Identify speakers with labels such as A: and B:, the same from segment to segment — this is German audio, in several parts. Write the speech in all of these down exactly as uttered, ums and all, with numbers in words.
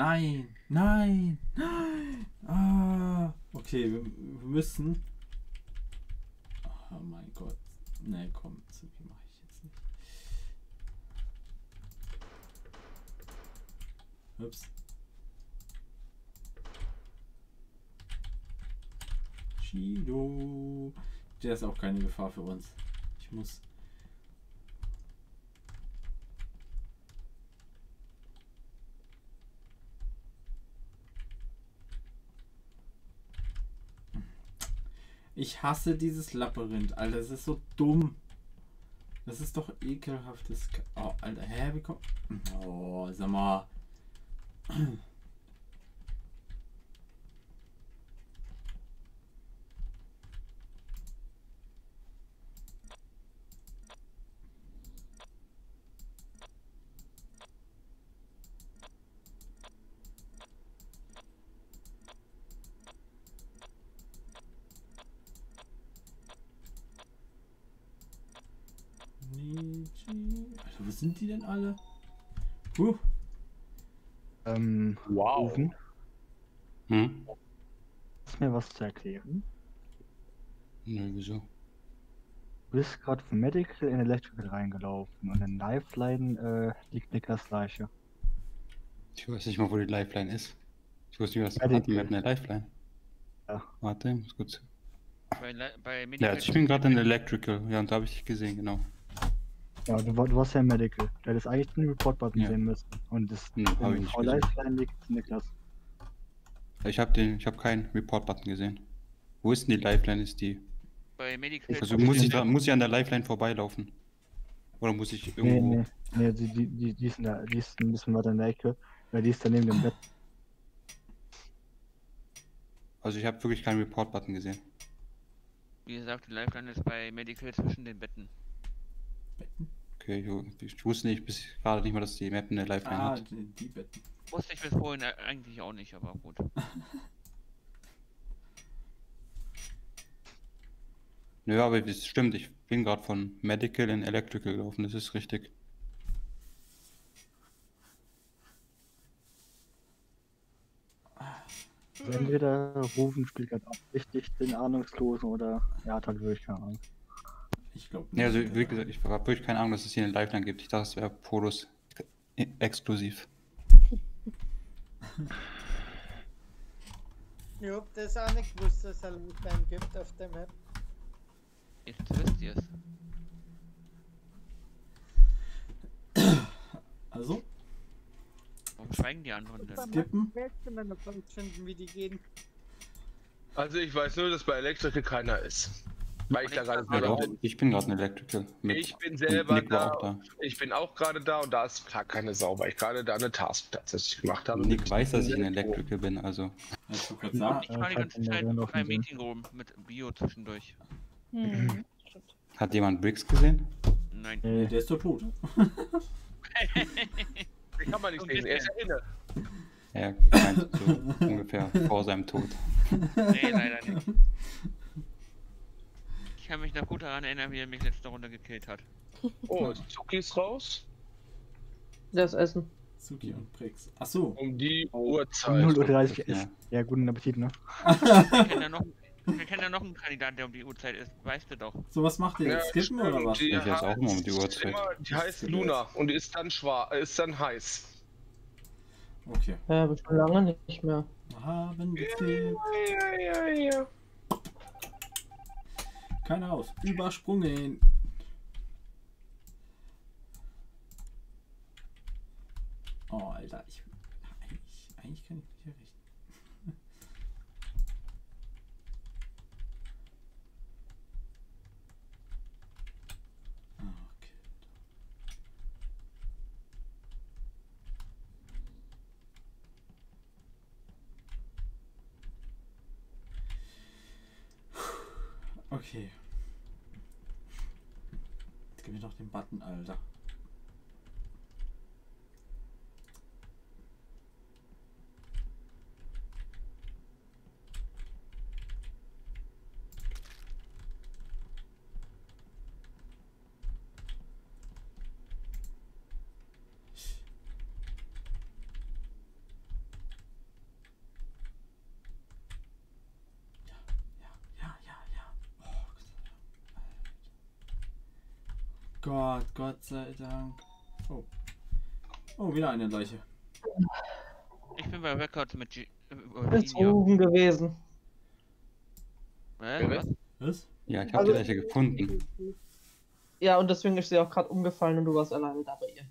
A: Nein, nein, nein. Ah, okay, wir, wir müssen. Oh mein Gott. Ne, komm, so wie mache ich jetzt nicht. Ups. Shido. Der ist auch keine Gefahr für uns. Ich muss. Ich hasse dieses Labyrinth, Alter. Das ist so dumm. Das ist doch ekelhaftes. K oh, Alter. Hä? Wie kommt. Oh, sag mal. Alter, wo sind die denn alle? Huh.
B: Ähm,
C: Wow.
B: Ofen,
D: Hm?
B: hast du mir was zu erklären?
D: Nö, wieso?
B: Du bist gerade von Medical in Electrical reingelaufen und in Lifeline äh, liegt Niklas Leiche.
D: Ich weiß nicht mal, wo die Lifeline ist. Ich wusste nicht, was
B: Medical.
D: hatten wir hatten eine Lifeline.
B: Ja.
D: Warte, muss kurz.
E: Bei, Le- bei
D: Ja,
E: Medical
D: also ich bin gerade in Electrical. Ja, und da habe ich dich gesehen, genau.
B: Ja, du, war- du warst ja im Medical. Du hättest eigentlich den Report-Button
D: Ja.
B: sehen müssen. Und das
D: Hm, hab ich
B: in
D: nicht
B: Frau
D: gesehen.
B: Lifeline liegt Niklas.
D: Ich habe den, ich habe keinen Report-Button gesehen. Wo ist denn die Lifeline? Ist die?
E: bei Medical
D: Also muss ich da, muss ich an der Lifeline vorbeilaufen? Oder muss ich
B: Nee,
D: irgendwo?
B: nee, nee, die, die, die, die, ist in der, die ist ein bisschen weiter in der Ecke, weil die ist da neben dem Bett.
D: Also ich habe wirklich keinen Report-Button gesehen.
E: Wie gesagt, die Lifeline ist bei Medical zwischen den Betten.
D: Okay, ich, ich wusste nicht bis gerade nicht mal, dass die Map eine Lifeline
A: Ah,
D: hat.
A: die, die Betten.
E: Wusste ich bis vorhin eigentlich auch nicht, aber gut.
D: Nö, aber es stimmt, ich bin gerade von Medical in Electrical gelaufen, das ist richtig.
B: Also entweder Rufen spielt gerade absichtlich den Ahnungslosen oder er hat halt wirklich keine Ahnung.
A: Ich glaube
D: Ja, also wie gesagt, ich habe wirklich keine Ahnung, dass es hier eine Lifeline gibt. Ich dachte, es wäre Podus exklusiv.
F: Ich hab das auch nicht gewusst, dass es eine Lifeline gibt auf der Map.
E: Jetzt wisst ihr es.
A: Also,
E: Warum schweigen die anderen denn?
A: skippen.
F: Willst du mir noch finden, wie die gehen?
C: Also ich weiß nur, dass bei Electrical keiner ist. Weil ich da gerade
D: Ja,
C: selber
D: doch,
C: bin.
D: ich bin gerade in Electrical. Mit,
C: Ich bin
D: und
C: selber
D: Nick war
C: da,
D: auch da.
C: Ich bin auch gerade da und da ist klar keine Sau, weil ich gerade da eine Task tatsächlich gemacht habe.
D: Nick
C: mit-
D: weiß, dass ich in Electrical bin, also.
A: Ich wollte gerade
E: Und
A: sagen,
E: ich war die
B: Ja,
E: ganze
B: in der
E: Zeit
B: Runde
E: beim
B: auf dem See.
E: Meeting rum mit Bio zwischendurch.
G: Hm. Stimmt.
D: Hat jemand Briggs gesehen?
E: Nein.
B: Nee,
A: der ist doch tot.
C: Den kann man nicht
E: Und
C: sehen, er ist
E: jetzt-
C: ja inne.
D: Ja, ich meinte so ungefähr vor seinem Tod.
E: Nee, leider nicht. Ich kann mich noch gut daran erinnern, wie er mich letzte Runde gekillt hat.
C: Oh, Zuki ist raus.
G: Das Essen.
A: Suki und Prix. Achso.
C: Um die
B: um
C: Uhrzeit.
B: null Uhr dreißig
D: Ja.
B: ist. Ja, guten Appetit, ne?
E: Wir kennen ja noch, wir kennen ja noch einen Kandidaten, der um die Uhrzeit ist. Weißt du doch.
A: So, was macht ihr
C: Ja,
A: jetzt? Skippen oder
C: stimmt,
A: was?
C: Die,
D: Ich weiß auch
C: heißt
D: immer um die Uhrzeit.
C: immer, die heißt Luna und die ist dann schwarz, ist dann heiß.
A: Okay.
G: Ja, aber schon lange nicht mehr.
A: Haben gekillt.
C: Ja, ja, ja.
A: Keiner aus. Übersprungen. Oh, Alter. Ich, eigentlich, eigentlich kann ich nicht errichten. Okay. Okay. Jetzt gib mir doch den Button, Alter. Gott, Gott sei Dank. Oh. Oh, wieder eine Leiche.
E: Ich bin bei Records mit G
G: Ist
E: Virginia.
G: Ruben gewesen.
E: Hä? Was?
A: Was?
D: Ja, ich habe
G: Also-
D: die Leiche gefunden.
G: Ja, und deswegen ist sie auch gerade umgefallen und du warst alleine da bei ihr.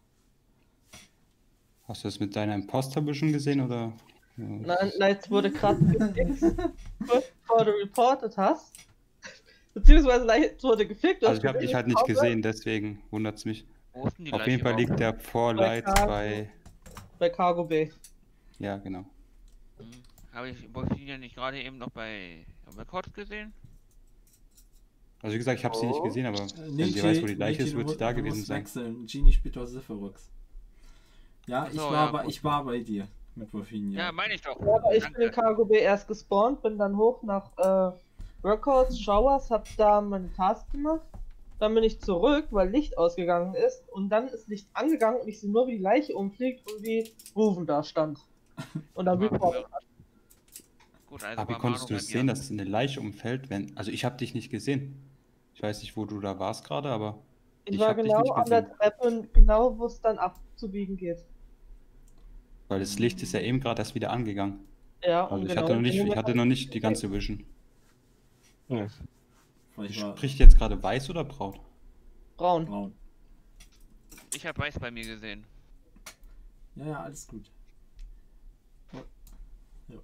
D: Hast du das mit deiner Imposter-Vision gesehen oder? Ja,
G: Nein, Lights wurde gerade gefixt, kurz bevor du reportet hast. Beziehungsweise Lights wurde gefickt. du
D: also
G: hast
D: ich habe dich halt nicht
G: gesehen,
D: gesehen, deswegen wundert's mich.
E: Wo ist denn die
D: Auf
E: Leiche
D: jeden Fall
E: überhaupt?
D: liegt der vor
G: Bei
D: Lights
G: Cargo.
D: bei.
G: Bei Cargo Bay.
D: Ja, genau.
E: Hm. Habe ich Virginia nicht gerade eben noch bei Records gesehen?
D: Also wie gesagt, ich habe sie nicht
B: Oh.
D: gesehen, aber
A: Äh,
D: wenn sie weiß, wo die Leiche
A: Nietzsche,
D: ist, wird
A: du
D: sie da
A: musst- du
D: gewesen
A: musst
D: sein.
A: wechseln. Genie spielt doch Zipherox. Ja,
E: Ach
A: ich,
E: so,
A: war
E: ja,
A: bei,
E: gut.
A: ich war bei dir mit Wolfinia.
E: Ja, meine ich doch.
G: Ja, aber ich bin in
E: Danke.
G: Cargo Bay erst gespawnt, bin dann hoch nach äh, Records, Showers, hab da meine Task gemacht. Dann bin ich zurück, weil Licht ausgegangen ist. Und dann ist Licht angegangen und ich sehe nur, wie die Leiche umfliegt und wie Ruven da stand. Und dann
E: Das war
G: reportet.
E: Gut, also
D: Aber wie
E: war
D: konntest
E: Manu
D: du
E: bei
D: es
E: mir.
D: sehen, dass eine Leiche umfällt, wenn. Also ich habe dich nicht gesehen. Ich weiß nicht, wo du da warst gerade, aber
G: Ich,
D: ich
G: war
D: hab dich
G: genau
D: nicht
G: an der
D: gesehen.
G: Treppe und genau, wo es dann abzubiegen geht.
D: weil das Licht ist ja eben gerade erst wieder angegangen.
G: Ja,
D: Also
G: und
D: ich
G: genau
D: hatte noch
G: in dem
D: nicht, ich
G: Moment
D: hatte noch nicht die ganze Vision.
A: Weil ich war
D: Spricht jetzt gerade weiß oder braun?
G: braun.
A: braun.
E: Ich habe Weiß bei mir gesehen.
A: Ja, ja, alles gut. Oh. Ja.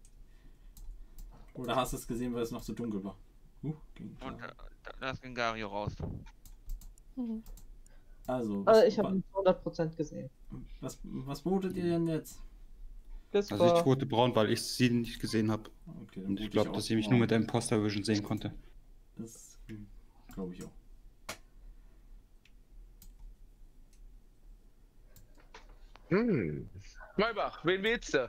A: Oder hast du es gesehen, weil es noch so dunkel war? Huh, ging klar.
E: Und äh, da, da ist Gengario raus.
A: Also, was,
G: Also ich habe
A: wa-
G: ihn zu hundert Prozent gesehen.
A: was, was votet ihr denn jetzt?
G: Das
D: Also ich
G: war
D: vote braun, weil ich sie nicht gesehen habe.
A: Okay, dann
D: Und ich
A: vote
D: glaube,
A: auch
D: dass ich mich
A: braun.
D: nur mit der Imposter Vision sehen konnte.
A: Das glaube ich auch.
C: Hm. Maybach, wen willst du?
A: Uh,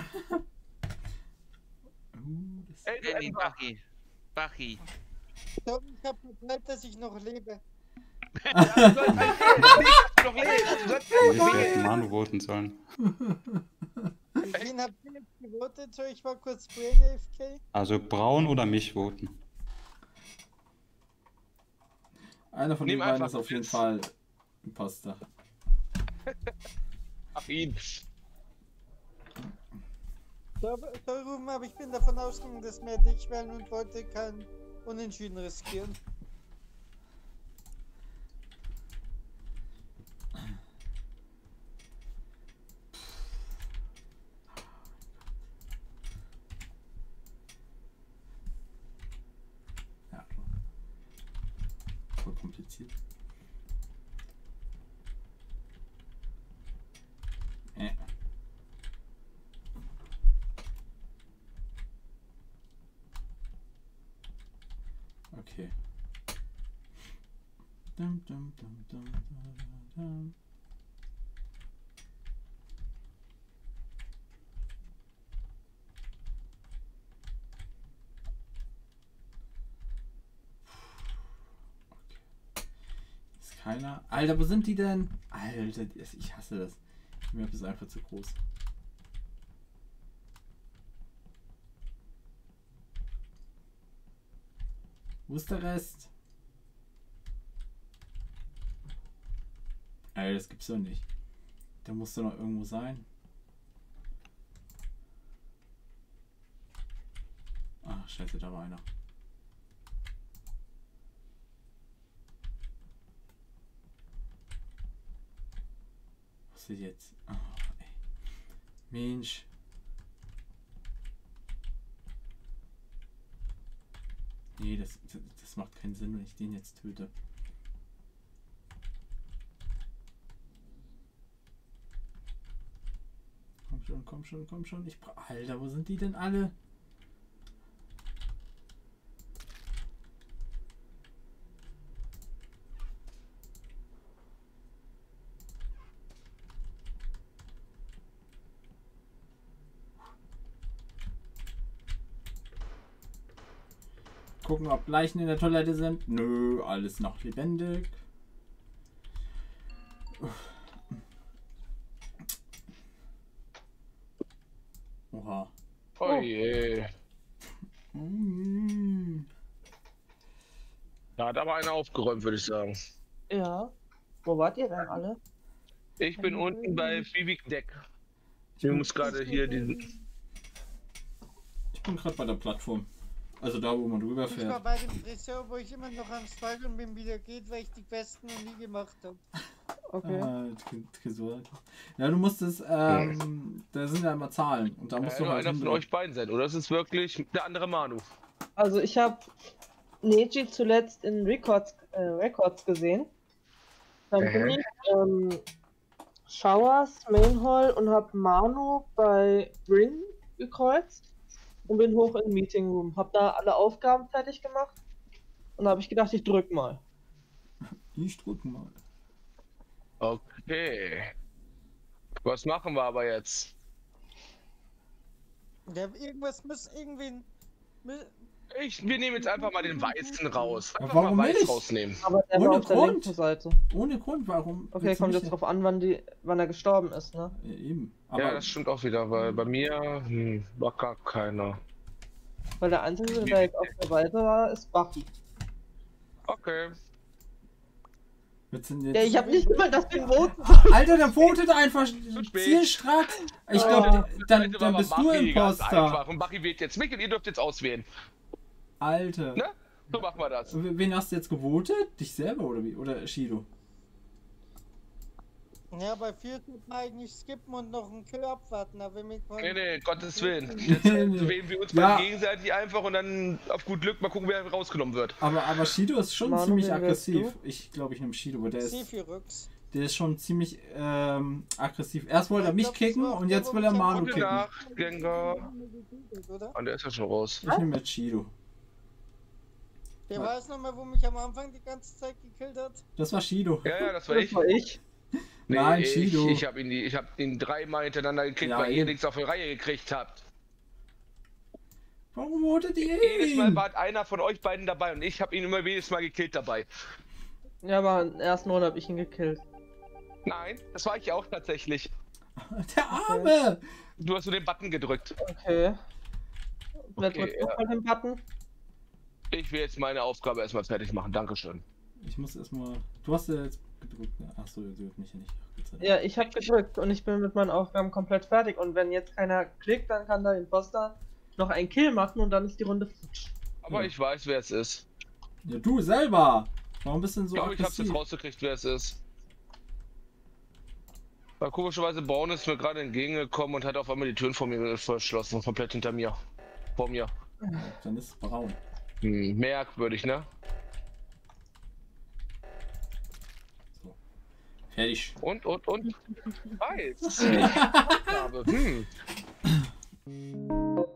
A: das
C: Ey, du
E: Danny,
C: Ember.
E: Bachi. Bachi.
F: So, ich habe geglaubt, dass ich noch lebe.
C: Ja, du sollst halt leben. Du noch leben. Du sollst
D: Ich
C: noch
D: hätte
C: leben.
D: Manu voten sollen.
F: Wen habt ihr jetzt gewotet? So, ich war kurz Brain A F K.
D: Also braun oder mich voten.
A: Einer von
C: Nimm
A: den beiden
C: einfach
A: ist auf jeden
C: Pilz.
A: Fall Imposter.
C: Ach, ihn.
F: So, so Ruben, aber ich bin davon ausgegangen, dass wir dich wählen und wollte kein Unentschieden riskieren.
A: Ja, klar. Voll kompliziert. Äh. Okay. Dum, dum, dum, dum, dum, dum. Ist keiner. Alter, wo sind die denn? Alter, die- ich hasse das. Die Map ist einfach zu groß. Wo ist der Rest? Ey, das gibt's doch nicht. Der muss doch noch irgendwo sein. Ah, scheiße, da war einer. Was ist jetzt? Oh, ey. Mensch. Nee, das, das, das macht keinen Sinn, wenn ich den jetzt töte. Komm schon, komm schon, komm schon. Ich bra Alter, wo sind die denn alle? Gucken, ob Leichen in der Toilette sind. Nö, alles noch lebendig. Oha.
C: Oh je.
A: Mm.
C: Da hat aber einer aufgeräumt, würde ich sagen.
G: Ja. Wo wart ihr denn alle?
C: Ich bin unten bei Vivik Deck. Ich muss gerade hier diesen.
A: Ich bin gerade bei der Plattform. Also da, wo man
F: Ich war
A: rüberfährt.
F: bei dem Friseur, wo ich immer noch am Struggeln bin, wie der geht, weil ich die Questen noch nie gemacht habe.
G: Okay.
A: Ah, Tresor. Ja, du musst es, ähm, da sind ja immer Zahlen. Und da musst
C: Ja,
A: du
C: nur
A: halt
C: einer von
A: hinbringen.
C: euch beiden sein, oder? Das ist wirklich der andere Manu.
G: Also ich habe Neji zuletzt in Records, äh, Records gesehen. Dann bin
C: Mhm.
G: ich ähm, Showers, Main Hall und habe Manu bei Bring gekreuzt und bin hoch in Meeting Room. Hab da alle Aufgaben fertig gemacht und da habe ich gedacht, ich drück mal.
A: Ich drücken mal.
C: Okay. Was machen wir aber jetzt?
F: Ja, irgendwas muss irgendwie. mü-
C: Ich, wir nehmen jetzt einfach mal den Weißen raus. Einfach
A: warum
C: mal Weiß
A: nicht?
C: rausnehmen.
G: Aber der
A: Ohne
G: war auf der
A: Grund.
G: linken Seite.
A: Ohne Grund, warum?
G: Okay,
A: willst du
G: kommt
A: mich
G: jetzt drauf an, wann die, wann er gestorben ist, ne?
A: Ja, eben. Aber
C: Ja, das stimmt auch wieder, weil bei mir hm, war gar keiner.
G: Weil der einzige, der jetzt auf der Seite war, ist Buffy.
C: Okay.
A: jetzt sind jetzt
G: Ja, ich habe nicht immer das den voten.
A: Alter, der votet einfach
C: spät.
A: zielstrack. Ich
G: Ja.
A: glaube, dann,
C: Heute war
A: dann
C: aber
A: bist du
C: Buffy ganz
A: Imposter.
C: einfach. Und Buffy wählt jetzt mich und ihr dürft jetzt auswählen.
A: Alter.
C: Ne? So machen wir das.
A: W- Wen hast du jetzt gewotet? Dich selber oder wie? Oder Shido?
F: Ja, bei vier sollte man eigentlich skippen und noch einen Kill abwarten, aber wenn wir
C: Nee, nee, Gottes Willen.
A: Nee,
C: Jetzt
A: nee.
C: wählen wir uns
A: Ja.
C: mal gegenseitig einfach und dann auf gut Glück mal gucken, wer rausgenommen wird.
A: Aber, aber Shido ist schon
G: Manu,
A: ziemlich
G: wen wählst
A: aggressiv. Ich glaube, ich nehme Shido, aber der ist,
F: Sephirux.
A: der ist schon ziemlich ähm, aggressiv. Erst wollte er
F: Ich
A: mich
F: glaub, das
A: kicken
F: war auch
A: und
F: der,
A: jetzt
F: wo
A: will er
F: mich am
A: Manu
C: Gute
A: kicken.
C: Nacht, Gengar.
F: Oder?
C: Und der ist ja schon raus.
A: Ich nehme jetzt Shido.
F: Der
A: Ja.
F: weiß noch mal, wo mich am Anfang die ganze Zeit gekillt hat.
A: Das war Shido.
C: Ja, ja, das war
G: Das
C: ich.
G: war ich.
C: Nee,
A: Nein,
C: ich,
A: Shido.
C: ich habe ihn, die- ich hab ihn dreimal hintereinander gekickt,
A: Ja,
C: weil ihr
A: eben.
C: nichts auf die Reihe gekriegt habt.
A: Warum votet ihr
C: Jedes Mal
A: ihn?
C: war einer von euch beiden dabei und ich habe ihn immer jedes Mal gekillt dabei.
G: Ja, aber in der ersten Runde habe ich ihn gekillt.
C: Nein, das war ich auch tatsächlich.
A: Der Arme!
C: Du hast nur den Button gedrückt.
G: Okay. Wer
C: Okay,
G: drückt
C: ja.
G: nochmal den Button?
C: Ich will jetzt meine Aufgabe erstmal fertig machen. Dankeschön.
A: Ich muss erstmal. Du hast ja jetzt gedrückt, ne? Achso, sie wird mich ja nicht gezeigt.
G: Ja, ich habe gedrückt und ich bin mit meinen Aufgaben komplett fertig. Und wenn jetzt keiner klickt, dann kann der Imposter noch einen Kill machen und dann ist die Runde futsch.
C: Aber
A: Ja.
C: ich weiß, wer es ist.
A: Ja, du selber! Warum bist du denn
C: Ich
A: so
C: glaube, ich habe
A: aggressiv?
C: jetzt rausgekriegt, wer es ist. Weil komischerweise Braun ist mir gerade entgegengekommen und hat auf einmal die Türen vor mir verschlossen, komplett hinter mir. Vor mir.
A: Ja, dann ist es braun.
C: Hm, merkwürdig, ne?
A: So. Fertig.
C: Und, und, und. Weiß. Aufgabe. Hm.